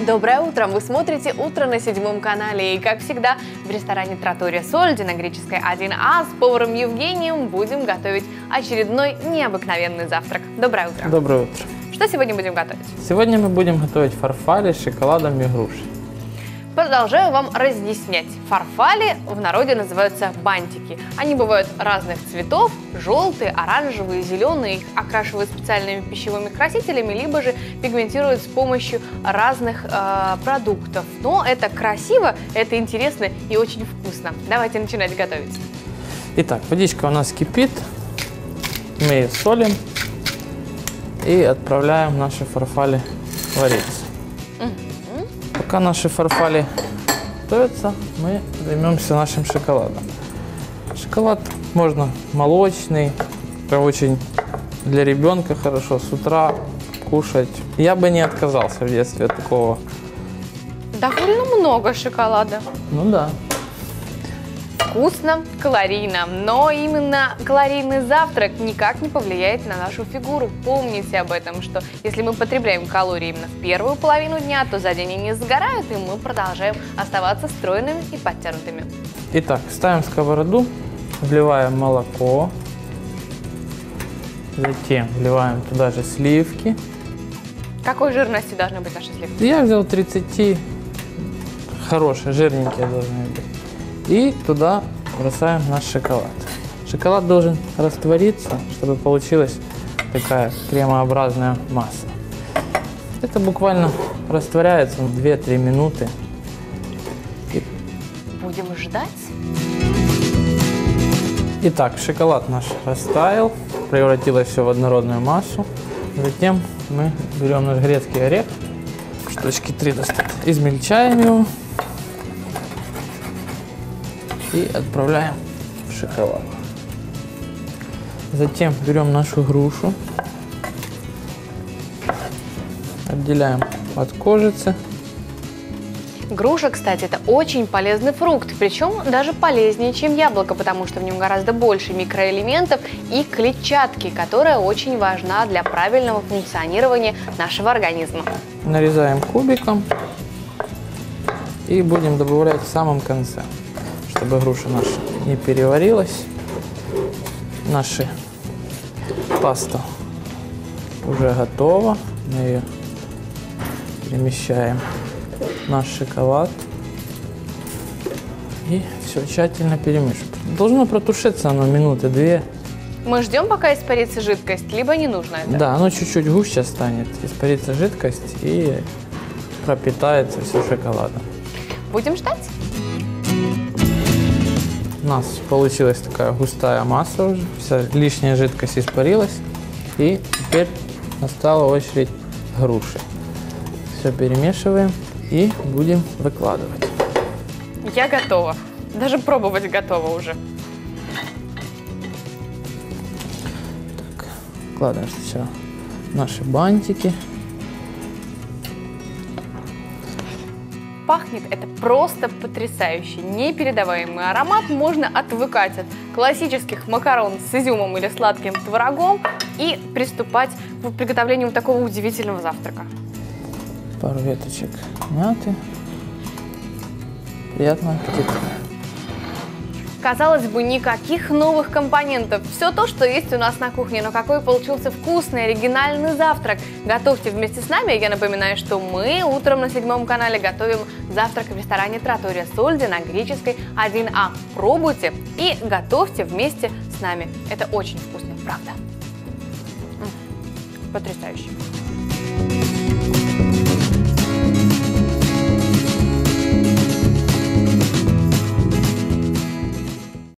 Доброе утро! Вы смотрите «Утро на 7 канале». И, как всегда, в ресторане «Траттория Сольди» на Греческой 1А с поваром Евгением будем готовить очередной необыкновенный завтрак. Доброе утро! Доброе утро! Что сегодня будем готовить? Сегодня мы будем готовить фарфали с шоколадом и грушей. Продолжаю вам разъяснять. Фарфали в народе называются бантики. Они бывают разных цветов: желтые, оранжевые, зеленые. Их окрашивают специальными пищевыми красителями, либо же пигментируют с помощью разных продуктов. Но это красиво, это интересно и очень вкусно. Давайте начинать готовить. Итак, водичка у нас кипит. Мы ее солим и отправляем наши фарфали вариться. Пока наши фарфали готовятся, мы займемся нашим шоколадом. Шоколад можно молочный, это очень для ребенка хорошо с утра кушать. Я бы не отказался в детстве от такого. Довольно много шоколада. Ну да. Вкусно, калорийно, но именно калорийный завтрак никак не повлияет на нашу фигуру. Помните об этом, что если мы потребляем калории именно в первую половину дня, то за день они не сгорают, и мы продолжаем оставаться стройными и подтянутыми. Итак, ставим сковороду, вливаем молоко, затем вливаем туда же сливки. Какой жирности должны быть наши сливки? Я взял 30, хорошие, жирненькие должны быть. И туда бросаем наш шоколад. Шоколад должен раствориться, чтобы получилась такая кремообразная масса. Это буквально растворяется 2-3 минуты. Будем ждать. Итак, шоколад наш растаял, превратилось все в однородную массу. Затем мы берем наш грецкий орех, штучки 3 достаточно, измельчаем его и отправляем в шоколад. Затем берем нашу грушу, отделяем от кожицы. Груша, кстати, это очень полезный фрукт, причем даже полезнее, чем яблоко, потому что в нем гораздо больше микроэлементов и клетчатки, которая очень важна для правильного функционирования нашего организма. Нарезаем кубиком и будем добавлять в самом конце, чтобы груша наша не переварилась. Наша паста уже готова. Мы ее перемещаем в наш шоколад и все тщательно перемешиваем. Должно протушиться оно минуты 2. Мы ждем, пока испарится жидкость, либо не нужно это? Да, оно чуть-чуть гуще станет, испарится жидкость и пропитается все шоколадом. Будем ждать. У нас получилась такая густая масса уже, вся лишняя жидкость испарилась. И теперь настала очередь груши. Все перемешиваем и будем выкладывать. Я готова. Даже пробовать готова уже. Так, вкладываем сначала наши бантики. Пахнет это просто потрясающе. Непередаваемый аромат. Можно отвыкать от классических макарон с изюмом или сладким творогом и приступать к приготовлению вот такого удивительного завтрака. Пару веточек мяты. Приятного аппетита. Казалось бы, никаких новых компонентов. Все то, что есть у нас на кухне. Но какой получился вкусный, оригинальный завтрак. Готовьте вместе с нами. Я напоминаю, что мы утром на 7 канале готовим завтрак в ресторане «Траттория Сольди» на Греческой 1А. Пробуйте и готовьте вместе с нами. Это очень вкусно, правда. Потрясающе.